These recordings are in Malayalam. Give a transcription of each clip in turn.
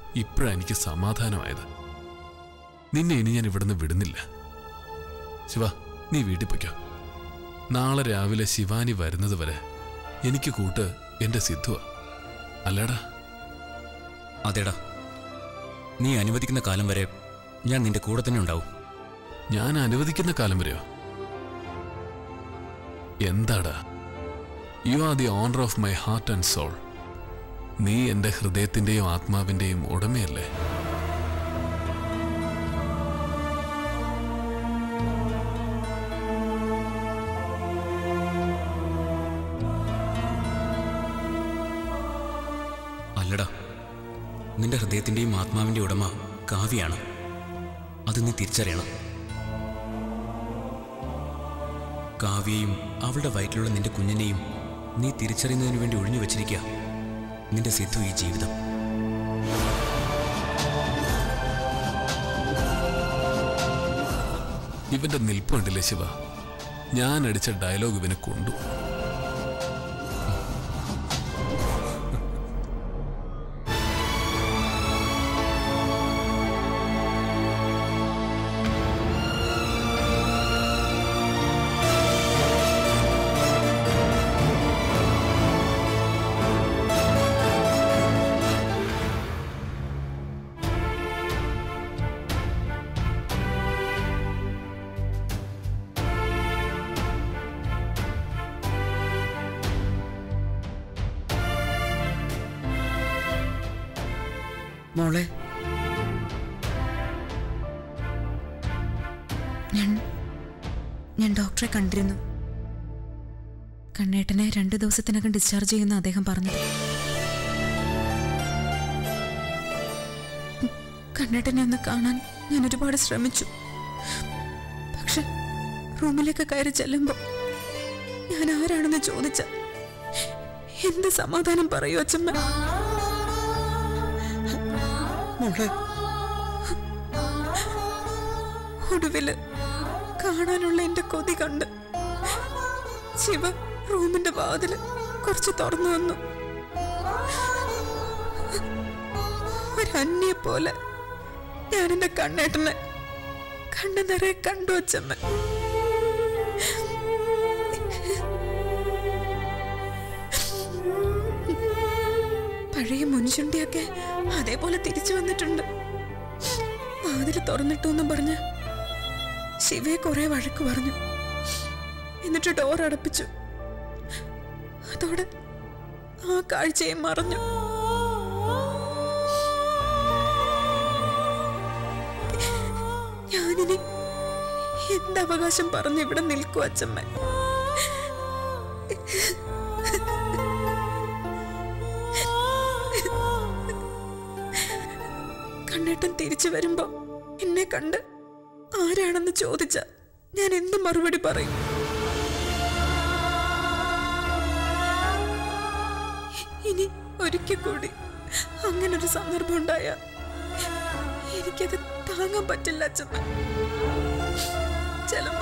ഇപ്പോഴാണ് എനിക്ക് സമാധാനമായത്. നിന്നെ ഇനി ഞാൻ ഇവിടുന്ന് വിടുന്നില്ല. ശിവ, നീ വീട്ടിൽ പൊയ്ക്കോ. നാളെ രാവിലെ ശിവാനി വരുന്നത് വരെ എനിക്ക് കൂട്ട് എന്റെ സിദ്ധുവാ. അല്ലേടാ? അതേടാ, നീ അനുവദിക്കുന്ന കാലം വരെ ഞാൻ നിന്റെ കൂടെ തന്നെ ഉണ്ടാവും. ഞാൻ അനുവദിക്കുന്ന കാലം വരെയോ? എന്താടാ? You are the owner of my heart and soul. നീ എന്റെ ഹൃദയത്തിന്റെയും ആത്മാവിന്റെയും ഉടമയല്ലേ? അല്ലടാ, നിന്റെ ഹൃദയത്തിന്റെയും ആത്മാവിന്റെ ഉടമ കാവ്യാണ്. അത് നീ തിരിച്ചറിയണം. കാവ്യയും അവളുടെ വയറ്റിലുള്ള നിന്റെ കുഞ്ഞിനെയും നീ തിരിച്ചറിയുന്നതിന് വേണ്ടി ഒഴിഞ്ഞു വെച്ചിരിക്കുക നിന്റെ സിദ്ധു ഈ ജീവിതം. ഇവന്റെ നിൽപ്പുണ്ടല്ലേ ശിവ, ഞാൻ അടിച്ച ഡയലോഗ് ഇവനെ കൊണ്ടു. മോളെ, ഞാൻ ഡോക്ടറെ കണ്ടിരുന്നു. കണ്ണേട്ടനെ 2 ദിവസത്തിനകം ഡിസ്ചാർജ് ചെയ്യുന്ന അദ്ദേഹം പറഞ്ഞത്. കണ്ണേട്ടനെ ഒന്ന് കാണാൻ ഞാൻ ഒരുപാട് ശ്രമിച്ചു. പക്ഷെ റൂമിലേക്ക് കയറി ചെല്ലുമ്പോ ഞാൻ ആരാണെന്ന് ചോദിച്ച എന്ത് സമാധാനം പറയൂ അച്ഛമ്മ? ഒടുവില് കാണാനുള്ള എന്റെ കൊതി കണ്ട് ശിവ റൂമിന്റെ വാതില് കുറച്ച് തുറന്നു വന്നു. ഒരന്യെ പോലെ ഞാൻ എന്റെ കണ്ണേട്ടനെ കണ്ണു നിറയെ കണ്ടു അച്ഛമ്മ. പഴയ മുൻചുണ്ടിയൊക്കെ അതേപോലെ തിരിച്ചു വന്നിട്ടുണ്ട്. വാതില് തുറന്നിട്ടു എന്നും പറഞ്ഞ് ശിവയെ കുറെ വഴക്ക് പറഞ്ഞു. എന്നിട്ട് ഡോർ അടപ്പിച്ചു. അതോടെ ആ കാഴ്ചയും മറഞ്ഞു. ഞാനിനി എന്തവകാശം പറഞ്ഞ് ഇവിടെ നിൽക്കൂ അച്ഛമ്മ? കണ്ണേട്ടൻ തിരിച്ചു വരുമ്പോ എന്നെ കണ്ട് ആരാണെന്ന് ചോദിച്ച ഞാൻ എന്ത് മറുപടി പറയും? ഇനി ഒരിക്കൽ കൂടി അങ്ങനൊരു സന്ദർഭം ഉണ്ടായ എനിക്കത് താങ്ങാൻ പറ്റില്ല അച്ഛമ്മ. ചിലപ്പോ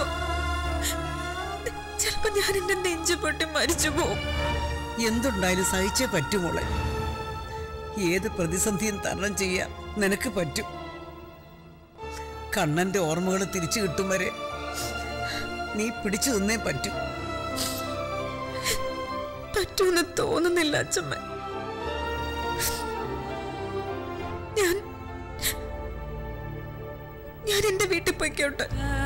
ഞാൻ എന്റെ നെഞ്ചു പൊട്ടി മരിച്ചു പോവും. എന്തുണ്ടായാലും സഹിച്ചേ പറ്റുമോളെ. ഏത് പ്രതിസന്ധിയും തരണം ചെയ്യാൻ നിനക്ക് പറ്റും. കണ്ണന്റെ ഓർമ്മകൾ തിരിച്ചു കിട്ടും വരെ നീ പിടിച്ചു നിന്നേ പറ്റൂ. പറ്റൂന്ന് തോന്നുന്നില്ല അച്ഛമ്മ. ഞാൻ എന്റെ വീട്ടിൽ പോയിക്കോട്ടെ.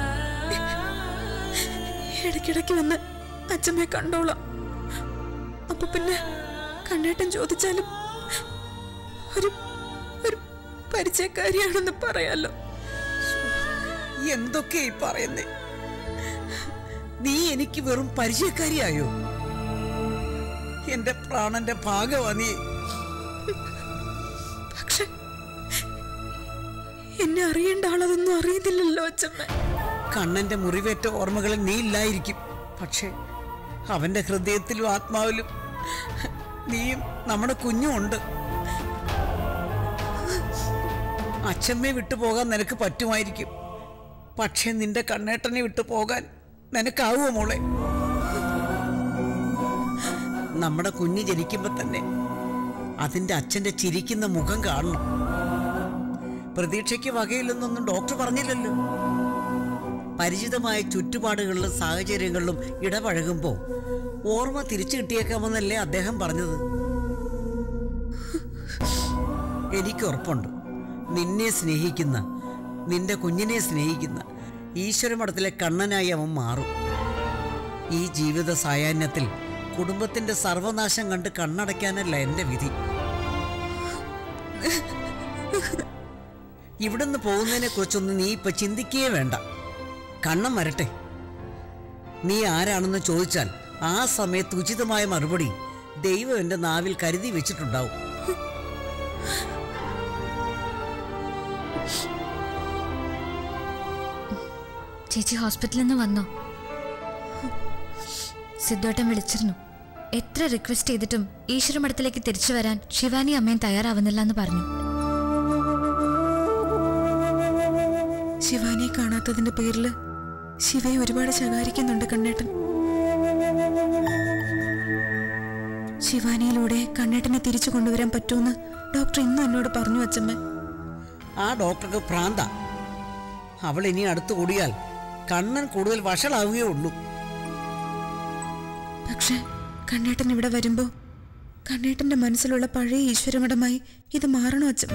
ഇടയ്ക്കിടയ്ക്ക് വന്ന് അച്ഛമ്മയെ കണ്ടോളാം. അപ്പൊ പിന്നെ കണ്ണേട്ടൻ ചോദിച്ചാലും ഒരു പരിചയക്കാരിയാണെന്ന് പറയാലോ. എന്തൊക്കെ പറയുന്നേ? നീ എനിക്ക് വെറും പരിചയക്കാരിയായോ? എന്റെ പ്രാണന്റെ ഭാഗമാ നീ. പക്ഷെ എന്നെ അറിയേണ്ട ആളതൊന്നും അറിയുന്നില്ലല്ലോ അച്ഛമ്മ. കണ്ണന്റെ മുറിവേറ്റ ഓർമ്മകളിൽ നീ ഇല്ലായിരിക്കും. പക്ഷെ അവന്റെ ഹൃദയത്തിലും ആത്മാവിലും നീയും നമ്മുടെ കുഞ്ഞും ഉണ്ട്. അച്ഛമ്മയെ വിട്ടുപോകാൻ നിനക്ക് പറ്റുമായിരിക്കും. പക്ഷെ നിന്റെ കണ്ണേട്ടനെ വിട്ടു പോകാൻ നിനക്കാവുമോ മോളെ? നമ്മുടെ കുഞ്ഞ് ജനിക്കുമ്പോ തന്നെ അതിന്റെ അച്ഛന്റെ ചിരിക്കുന്ന മുഖം കാണണം. പ്രതീക്ഷയ്ക്ക് വകയില്ലെന്നൊന്നും ഡോക്ടർ പറഞ്ഞില്ലല്ലോ. പരിചിതമായ ചുറ്റുപാടുകളിലും സാഹചര്യങ്ങളിലും ഇടപഴകുമ്പോൾ ഓർമ്മ തിരിച്ചു കിട്ടിയേക്കാമെന്നല്ലേ അദ്ദേഹം പറഞ്ഞത്. എനിക്ക് ഉറപ്പുണ്ട്, നിന്നെ സ്നേഹിക്കുന്ന, നിന്റെ കുഞ്ഞിനെ സ്നേഹിക്കുന്ന ഈശ്വരമഠത്തിലെ കണ്ണനായി അവൻ മാറും. ഈ ജീവിത സായാഹ്നത്തിൽ കുടുംബത്തിന്റെ സർവനാശം കണ്ട് കണ്ണടയ്ക്കാനല്ല എൻ്റെ വിധി. ഇവിടുന്ന് പോകുന്നതിനെ കുറിച്ചൊന്നും നീ ഇപ്പൊ ചിന്തിക്കുകയേ വേണ്ട. കണ്ണം വരട്ടെ. നീ ആരാണെന്ന് ചോദിച്ചാൽ ആ സമയത്ത് ഉചിതമായ മറുപടി ദൈവം എൻ്റെ നാവിൽ കരുതി വെച്ചിട്ടുണ്ടാവും. ചേച്ചി ഹോസ്പിറ്റലിൽ നിന്ന് വന്നോ? സിദ്ധോട്ടൻ വിളിച്ചിരുന്നു. എത്ര റിക്വസ്റ്റ് ചെയ്തിട്ടും ഈശ്വരമഠത്തിലേക്ക് തിരിച്ചു വരാൻ ശിവാനി അമ്മയും തയ്യാറാവുന്നില്ല എന്ന് പറഞ്ഞു. ശിവാനിയെ കാണാത്തതിന്റെ പേരില് ശിവയെ ഒരുപാട് ശകാരിക്കുന്നുണ്ട് കണ്ണേട്ടൻ. ശിവാനിയിലൂടെ കണ്ണേട്ടനെ തിരിച്ചു കൊണ്ടുവരാൻ പറ്റുമെന്ന് ഡോക്ടർ ഇന്നും എന്നോട് പറഞ്ഞു അച്ഛമ്മ. ആ ഡോക്ടർക്ക് ഭ്രാന്ത. അവൾ ഇനി അടുത്തു കൂടിയാൽ കണ്ണൻ കൂടുതൽ വഷളാവുകയേ ഉള്ളൂ. പക്ഷെ കണ്ണേട്ടൻ ഇവിടെ വരുമ്പോ കണ്ണേട്ടന്റെ മനസ്സിലുള്ള പഴയ ഈശ്വരമഠമായി ഇത് മാറണോ അച്ഛമ്മ?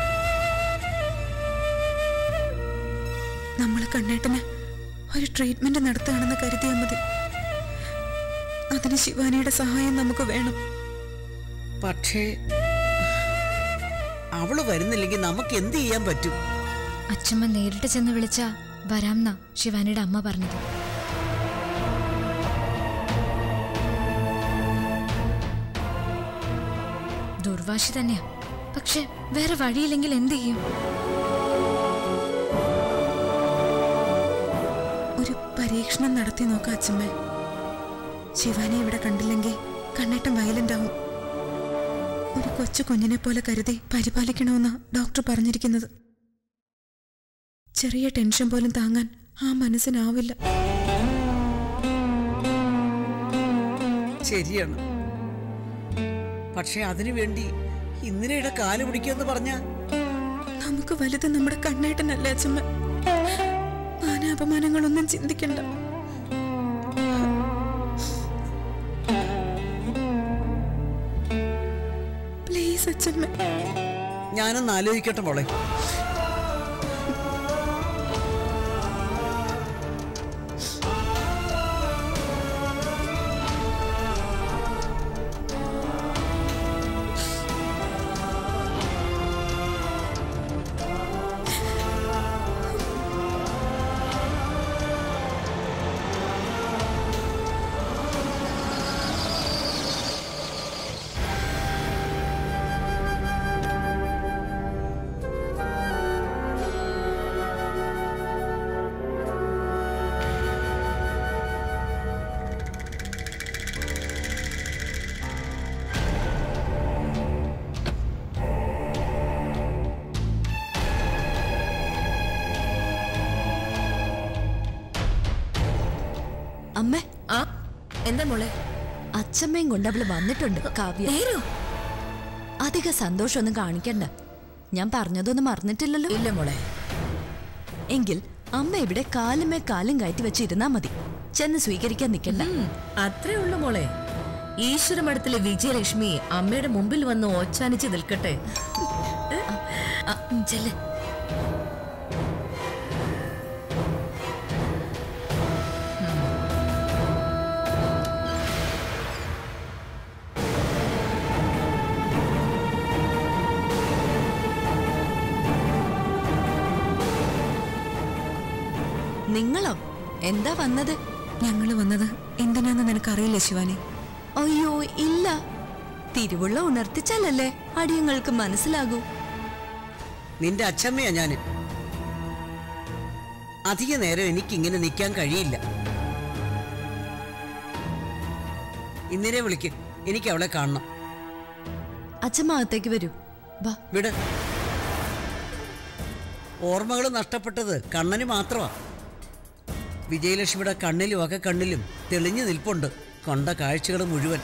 നമ്മൾ കണ്ണേട്ടന് ഒരു ട്രീറ്റ്മെന്റ് നടത്തുകയാണെന്ന് കരുതിയാൽ മതി. അതിന് ശിവാനിയുടെ സഹായം നമുക്ക് വേണം. പക്ഷേ അവള് വരുന്നില്ലെങ്കിൽ നമുക്ക് എന്ത് ചെയ്യാൻ പറ്റും? അച്ഛമ്മ നേരിട്ട് ചെന്ന് വിളിച്ചാ വരാംന്നാ ശിവാനിയുടെ അമ്മ പറഞ്ഞത്. ദുർവാശി തന്നെയാ. പക്ഷെ വേറെ വഴിയില്ലെങ്കിൽ എന്ത് ചെയ്യും? ഒരു പരീക്ഷണം നടത്തി നോക്കാം അച്ഛമ്മ. ശിവാനി ഇവിടെ കണ്ടില്ലെങ്കിൽ കണ്ണേട്ടൻ വയലന്റ് ആവും. ഒരു കൊച്ചു കുഞ്ഞിനെ പോലെ കരുതി പരിപാലിക്കണമെന്നാ ഡോക്ടർ പറഞ്ഞിരിക്കുന്നത്. ചെറിയ ടെൻഷൻ പോലും താങ്ങാൻ ആ മനസ്സിനാവില്ല. ശരിയാണ്. പക്ഷെ അതിനുവേണ്ടി ഇന്നലെയുടെ കാല് പിടിക്കുമെന്ന് പറഞ്ഞ നമുക്ക് വലുത് നമ്മുടെ കണ്ണേട്ടനല്ലേ അച്ഛമ്മ? മാനാപമാനങ്ങളൊന്നും ചിന്തിക്കണ്ട. പ്ലീസ് അച്ഛമ്മ. ഞാനൊന്ന് ആലോചിക്കട്ടെ മോളെ. അമ്മേ, ആ എന്താ മോളെ? അച്ഛമ്മയും കൊണ്ട് അവള് വന്നിട്ടുണ്ട്. കാവ്യ, അധിക സന്തോഷമൊന്നും കാണിക്കണ്ട. ഞാൻ പറഞ്ഞതൊന്നും മറന്നിട്ടില്ലല്ലോ? ഇല്ല മോളെ. എങ്കിൽ അമ്മ ഇവിടെ കാലുമേ കാലും കയറ്റി വെച്ചിരുന്നാ മതി. ചെന്ന് സ്വീകരിക്കാൻ നിൽക്കണ്ട. അത്രേ ഉള്ളു മോളെ. ഈശ്വരമഠത്തിലെ വിജയലക്ഷ്മി അമ്മയുടെ മുമ്പിൽ വന്ന് ഓച്ചാനിച്ച് നിൽക്കട്ടെ. ചെല്ല്. നിങ്ങളോ? എന്താ വന്നത്? ഞങ്ങള് വന്നത് എന്തിനാന്ന് നിനക്കറിയില്ല ശിവാനി? അയ്യോ ഇല്ല. തിരുവുള്ള ഉണർത്തിച്ചാലല്ലേ അടിയങ്ങൾക്ക് മനസ്സിലാകൂ. നിന്റെ അച്ഛമ്മയാ ഞാന്. അധിക നേരം എനിക്കിങ്ങനെ നിൽക്കാൻ കഴിയില്ല. ഇന്നലെ വിളിക്ക്, എനിക്ക് അവളെ കാണണം. അച്ഛമ്മ അകത്തേക്ക് വരൂ. വാ. വിട്. ഓർമ്മകൾ നഷ്ടപ്പെട്ടത് കണ്ണന് മാത്രമാ. വിജയലക്ഷ്മിയുടെ കണ്ണിലും ഒക്കെ കണ്ണിലും തെളിഞ്ഞു നിൽപ്പുണ്ട് കണ്ട കാഴ്ചകൾ മുഴുവൻ.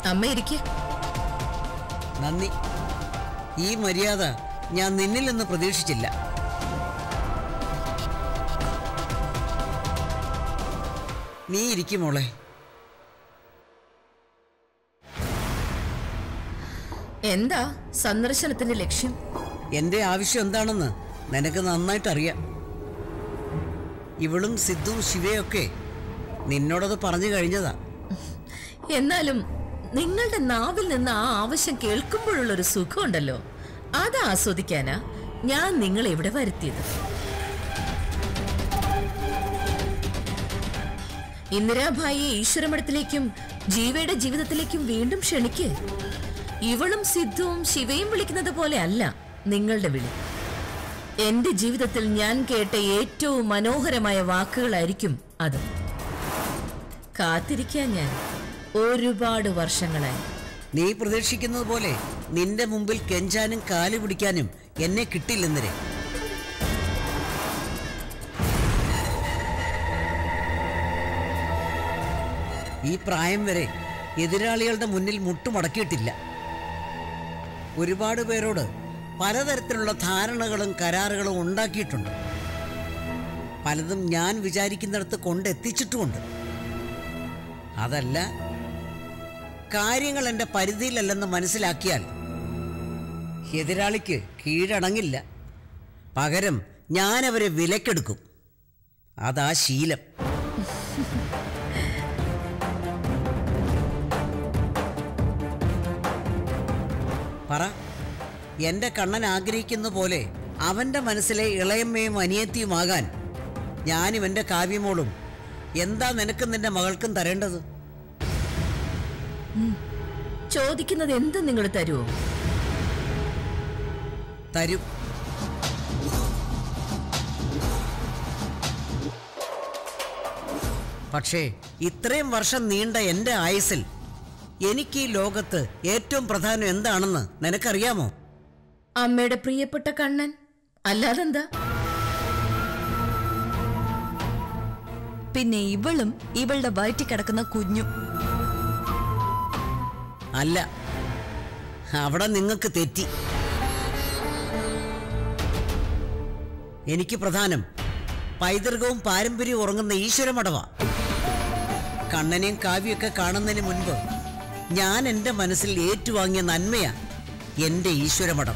അമ്മ ഇരിക്കെ. നന്ദി. ഈ മര്യാദ ഞാൻ നിന്നിൽ നിന്ന് പ്രതീക്ഷിച്ചില്ല. നീ ഇരിക്കും മോളെ. എന്താ സന്ദർശനത്തിന്റെ ലക്ഷ്യം? എൻ്റെ ആവശ്യം എന്താണെന്ന് നിനക്ക് നന്നായിട്ടറിയാം. ഇവളും സിദ്ധുവും ശിവയൊക്കെ നിന്നോടത് പറഞ്ഞു കഴിഞ്ഞതാ. എന്നാലും നിങ്ങളുടെ നാവിൽ നിന്ന് ആ ആവശ്യം കേൾക്കുമ്പോഴുള്ളൊരു സുഖമുണ്ടല്ലോ, അത് ആസ്വദിക്കാനാ ഞാൻ നിങ്ങളെ ഇവിടെ വരുത്തിയത്. ഇന്ദിരാഭായിയെ ഈശ്വരമഠത്തിലേക്കും ജീവയുടെ ജീവിതത്തിലേക്കും വീണ്ടും ക്ഷണിക്ക്. ഇവളും സിദ്ധുവും ശിവയും വിളിക്കുന്നത് പോലെ അല്ല നിങ്ങളുടെ വിളി. എന്റെ ജീവിതത്തിൽ ഞാൻ കേട്ട ഏറ്റവും മനോഹരമായ വാക്കുകളായിരിക്കും അത്. കാത്തിരിക്കാൻ ഞാൻ ഒരുപാട് വർഷങ്ങളായി. നീ പ്രതീക്ഷിക്കുന്നത് പോലെ നിന്റെ മുമ്പിൽ കെഞ്ചാനും കാല് പിടിക്കാനും എന്നെ കിട്ടില്ലെന്നരെ. ഈ പ്രായം വരെ എതിരാളികളുടെ മുന്നിൽ മുട്ടുമടക്കിയിട്ടില്ല. ഒരുപാട് പേരോട് പലതരത്തിലുള്ള ധാരണകളും കരാറുകളും ഉണ്ടാക്കിയിട്ടുണ്ട്. പലതും ഞാൻ വിചാരിക്കുന്നിടത്ത് കൊണ്ടെത്തിച്ചിട്ടുമുണ്ട്. അതല്ല, കാര്യങ്ങൾ എൻ്റെ പരിധിയിലല്ലെന്ന് മനസ്സിലാക്കിയാൽ എതിരാളിക്ക് കീഴടങ്ങില്ല. പകരം ഞാനവരെ വിലക്കെടുക്കും. അതാ ശീലം. പറ, എൻ്റെ കണ്ണൻ ആഗ്രഹിക്കുന്ന പോലെ അവൻ്റെ മനസ്സിലെ ഇളയമ്മയും അനിയത്തിയുമാകാൻ ഞാനും എൻ്റെ കാവ്യമോളും എന്താ നിനക്കും നിന്റെ മകൾക്കും തരേണ്ടത്? ചോദിക്കുന്നത് എന്ത് നിങ്ങൾ തരുമോ? തരും. പക്ഷേ ഇത്രയും വർഷം നീണ്ട എൻ്റെ ആയുസ്സിൽ എനിക്ക് ഈ ലോകത്ത് ഏറ്റവും പ്രധാനം എന്താണെന്ന് നിനക്കറിയാമോ? അമ്മയുടെ പ്രിയപ്പെട്ട കണ്ണൻ. അല്ലാതെന്താ? പിന്നെ ഇവളും ഇവളുടെ വയറ്റിൽ കിടക്കുന്ന കുഞ്ഞും. അല്ല, അവിടെ നിങ്ങൾക്ക് തെറ്റി. എനിക്ക് പ്രധാനം പൈതൃകവും പാരമ്പര്യവും ഉറങ്ങുന്ന ഈശ്വരമഠവാ. കണ്ണനെയും കാവ്യൊക്കെ കാണുന്നതിന് മുൻപ് ഞാൻ എൻ്റെ മനസ്സിൽ ഏറ്റുവാങ്ങിയ നന്മയാ എൻ്റെ ഈശ്വരമഠം.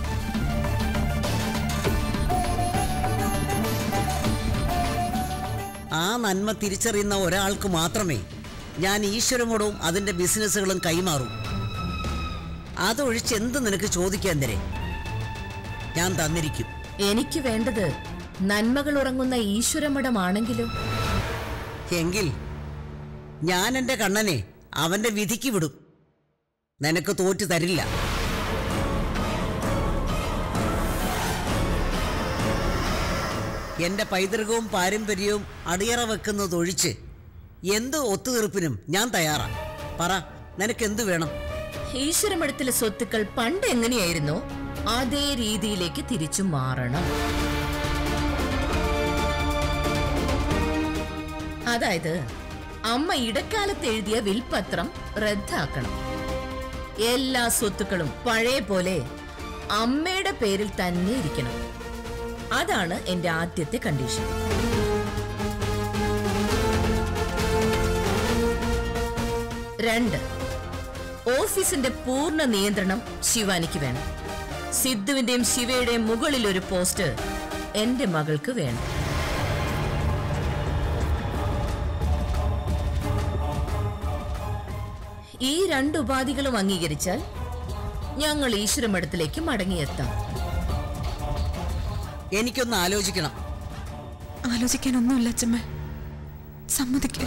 ആ നന്മ തിരിച്ചറിയുന്ന ഒരാൾക്ക് മാത്രമേ ഞാൻ ഈശ്വരമഠവും അതിൻ്റെ ബിസിനസ്സുകളും കൈമാറൂ. അതൊഴിച്ച് എന്ത് നിനക്ക് ചോദിക്കാൻ തരേ ഞാൻ തന്നിരിക്കും. എനിക്ക് വേണ്ടത് നന്മകൾ ഉറങ്ങുന്ന ഈശ്വരമഠമാണെങ്കിലോ? എങ്കിൽ ഞാൻ എൻ്റെ കണ്ണനെ അവൻ്റെ വിധിക്ക് വിടും. നിനക്ക് തോറ്റു തരില്ല. എൻ്റെ പൈതൃകവും പാരമ്പര്യവും അടിയറ വെക്കുന്നതൊഴിച്ച് എന്ത് ഒത്തുതീർപ്പിനും ഞാൻ തയ്യാറാ. പറ, നിനക്കെന്ത് വേണം? ഈശ്വരമഠത്തിലെ സ്വത്തുക്കൾ പണ്ട് എങ്ങനെയായിരുന്നോ അതേ രീതിയിലേക്ക് തിരിച്ചു മാറണം. അതായത് അമ്മ ഇടക്കാലത്ത് എഴുതിയ വിൽപത്രം റദ്ദാക്കണം. എല്ലാ സ്വത്തുക്കളും പഴയ പോലെ അമ്മയുടെ പേരിൽ തന്നെ ഇരിക്കണം. അതാണ് എന്റെ ആദ്യത്തെ കണ്ടീഷൻ. രണ്ട്, ഓഫീസിന്റെ പൂർണ്ണ നിയന്ത്രണം ശിവാനിക്ക് വേണം. സിദ്ധുവിന്റെയും ശിവയുടെയും മുകളിൽ ഒരു പോസ്റ്റ് എന്റെ മകൾക്ക് വേണം. ഈ രണ്ട് ഉപാധികളും അംഗീകരിച്ചാൽ ഞങ്ങൾ ഈശ്വരമഠത്തിലേക്ക് മടങ്ങിയെത്താം. എനിക്കൊന്ന് ആലോചിക്കണം. ആലോചിക്കാനൊന്നുമില്ല അച്ഛമ്മ, സമ്മതിക്കേ.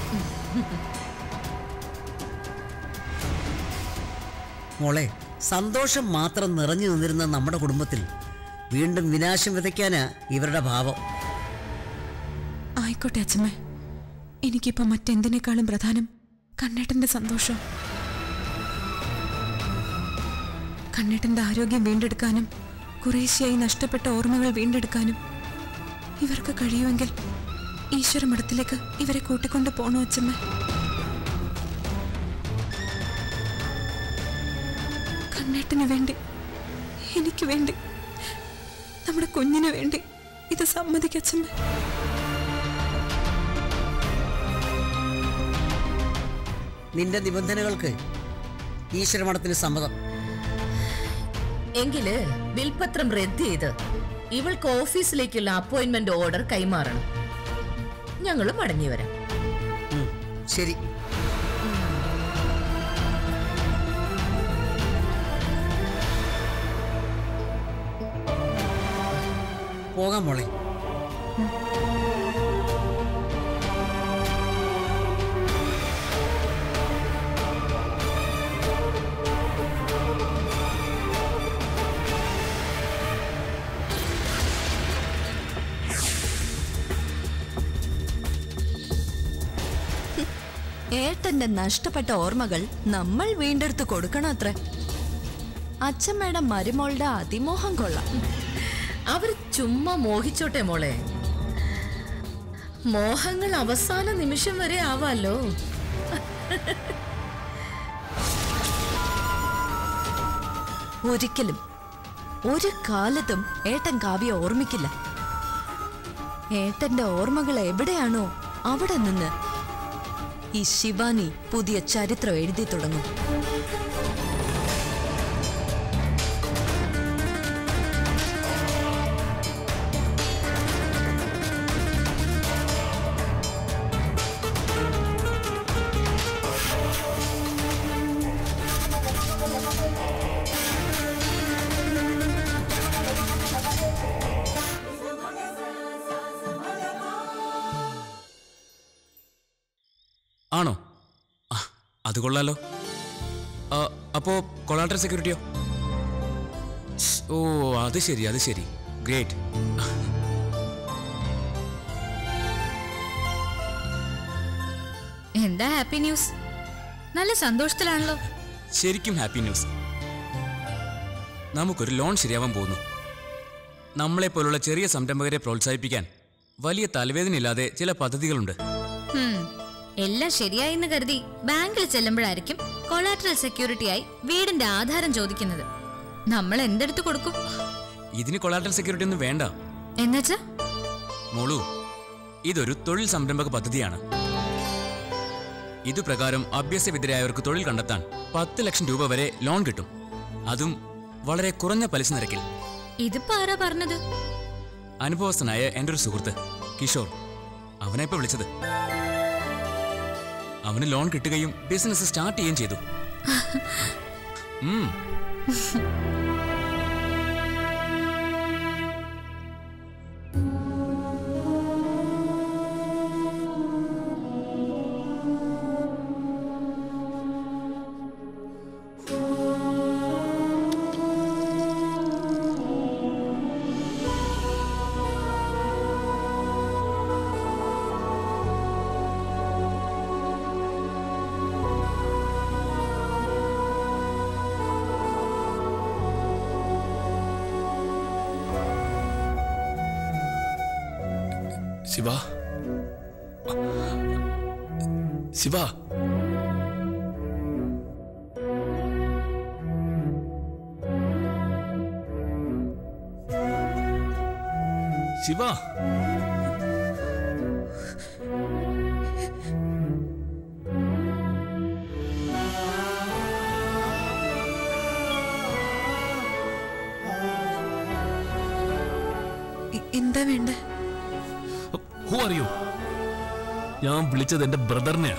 മോളെ, സന്തോഷം മാത്രം നിറഞ്ഞു നിന്നിരുന്ന നമ്മുടെ കുടുംബത്തിൽ വീണ്ടും വിനാശം വിതയ്ക്കാനാ ഇവരുടെ ഭാവം. ആയിക്കോട്ടെ അച്ഛമ്മ, എനിക്കിപ്പോ മറ്റെന്തിനേക്കാളും പ്രധാനം കണ്ണേട്ടന്റെ സന്തോഷം. കണ്ണേട്ടന്റെ ആരോഗ്യം വീണ്ടെടുക്കാനും കുറേശ്ശിയായി നഷ്ടപ്പെട്ട ഓർമ്മകൾ വീണ്ടെടുക്കാനും ഇവർക്ക് കഴിയുമെങ്കിൽ ഈശ്വരമഠത്തിലേക്ക് ഇവരെ കൂട്ടിക്കൊണ്ട് പോണോ അച്ഛമ്മ? കണ്ണേട്ടന് വേണ്ടി, എനിക്ക് വേണ്ടി, നമ്മുടെ കുഞ്ഞിന് വേണ്ടി ഇത് സമ്മതിക്കച്ചമ്മ. നിന്റെ നിബന്ധനകൾക്ക് ഈശ്വരമഠത്തിന് സമ്മതം. എങ്കില് വിൽപത്രം റദ്ദ് ചെയ്ത് ഇവൾക്ക് ഓഫീസിലേക്കുള്ള അപ്പോയിന്റ്മെന്റ് ഓർഡർ കൈമാറണം. ഞങ്ങൾ മടങ്ങി വരാം. ശരി. പോകാം മോളെ. ഏട്ടന്റെ നഷ്ടപ്പെട്ട ഓർമ്മകൾ നമ്മൾ വീണ്ടെടുത്ത് കൊടുക്കണം അത്രേ. അച്ഛമ്മയുടെ മരുമോളുടെ അതിമോഹം കൊള്ളാം. അവർ ചുമ്മാ മോഹിച്ചോട്ടെ മോളെ. മോഹങ്ങൾ അവസാന നിമിഷം വരെ ആവാലോ. ഒരിക്കലും ഒരു കാലത്തും ഏട്ടൻ കാവ്യ ഓർമ്മിക്കില്ല. ഏട്ടന്റെ ഓർമ്മകൾ എവിടെയാണോ അവിടെ നിന്ന് ഈ ശിവാനി പുതിയ ചരിത്രം എഴുതി തുടങ്ങും. ആണോ? അത് കൊള്ളാലോ. അപ്പോ കൊളാട്രൽ സെക്യൂരിറ്റിയോ? ഓ, അത് ശരി, അത് ശരി. ഗ്രേറ്റ്. എന്താ ഹാപ്പി ന്യൂസ്? നല്ല സന്തോഷത്തിലാണല്ലോ. ശരിക്കും ഹാപ്പി ന്യൂസ്. നമുക്കൊരു ലോൺ ശരിയാവാൻ പോകുന്നു. നമ്മളെപ്പോലുള്ള ചെറിയ സംരംഭകരെ പ്രോത്സാഹിപ്പിക്കാൻ വലിയ തലവേദനയില്ലാതെ ചില പദ്ധതികളുണ്ട്. എല്ലാം ശരിയായെന്ന് കരുതി ബാങ്കിൽ ചെല്ലുമ്പോഴായിരിക്കും കൊളാട്രൽ സെക്യൂരിറ്റിയായി വീടിന്റെ ആധാരം ചോദിക്കുന്നത്. നമ്മൾ എന്തെടുത്ത് കൊടുക്കും? ഇതിന് കൊളാട്രൽ സെക്യൂരിറ്റി ഒന്നും വേണ്ട. എന്നുവെച്ചാ? മോളു, ഇതൊരു തൊഴിൽ സംരംഭക പദ്ധതിയാണ്. ഇതുപ്രകാരം അഭ്യസ്തവിദ്യരായവർക്ക് തൊഴിൽ കണ്ടെത്താൻ 10 ലക്ഷം രൂപ വരെ ലോൺ കിട്ടും. അതും വളരെ കുറഞ്ഞ പലിശ നിരക്കിൽ. ഇതിപ്പോ ആരാ പറഞ്ഞത്? അനുഭവസ്ഥനായ എൻ്റെ ഒരു സുഹൃത്ത് കിഷോർ. അവനെ ഇപ്പൊ വിളിച്ചത്. അവന് ലോൺ കിട്ടുകയും ബിസിനസ് സ്റ്റാർട്ട് ചെയ്യുകയും ചെയ്തു. ശിവ, ശിവ, ശിവ, എന്താ വേണ്ടേ? Who are you? ഞാൻ വിളിച്ചത് എന്റെ ബ്രദറിനെയാ.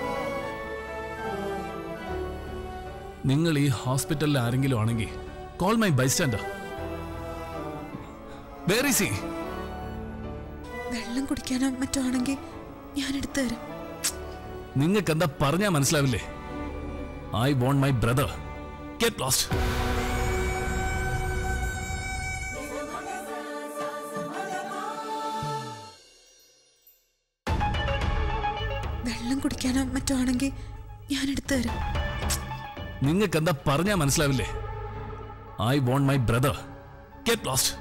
നിങ്ങൾ ഈ ഹോസ്പിറ്റലിൽ ആരെങ്കിലും ആണെങ്കിൽ call my bystander. Where is he? വെള്ളം കുടിക്കാനോ മറ്റോ ആണെങ്കിൽ ഞാൻ എടുത്തു തരാം. നിങ്ങൾക്ക് എന്താ പറഞ്ഞാ മനസ്സിലാവില്ലേ? I want my brother. Get lost. വെള്ളം കുടിക്കാനോ മറ്റോ ആണെങ്കിൽ ഞാൻ എടുത്തു തരാം. നിങ്ങൾക്ക് എന്താ പറഞ്ഞാ മനസ്സിലാവില്ലേ? I want my brother. Get lost.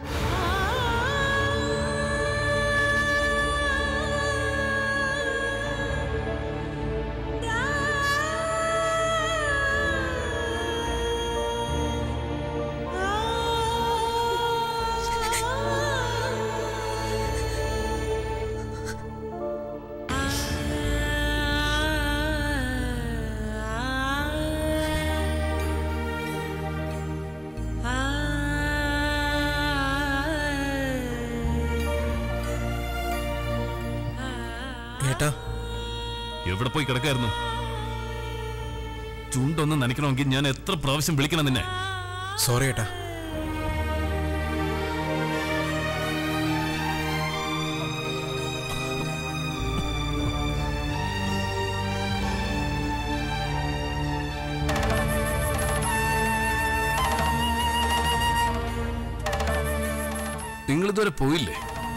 ഏട്ടാ, എവിടെ പോയി കിടക്കായിരുന്നു? ചുണ്ടൊന്ന് നനയ്ക്കണമെങ്കിൽ ഞാൻ എത്ര പ്രാവശ്യം വിളിക്കണം നിന്നെ? സോറി ഏട്ടാ. നിങ്ങളിതുവരെ പോയില്ലേ?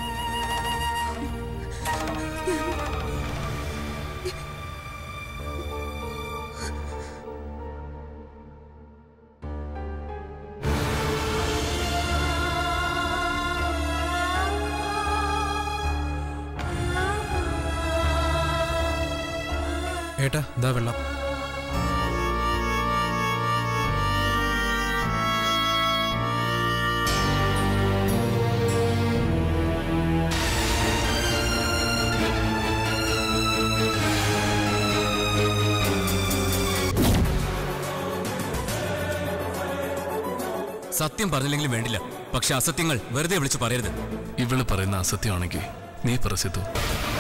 ഏട്ടാ, ഇതാ വെള്ളം. സത്യം പറഞ്ഞില്ലെങ്കിലും വേണ്ടില്ല, പക്ഷെ അസത്യങ്ങൾ വെറുതെ വിളിച്ച് പറയരുത്. ഇവള് പറയുന്ന അസത്യമാണെങ്കിൽ നീ പറ സിദ്ധു.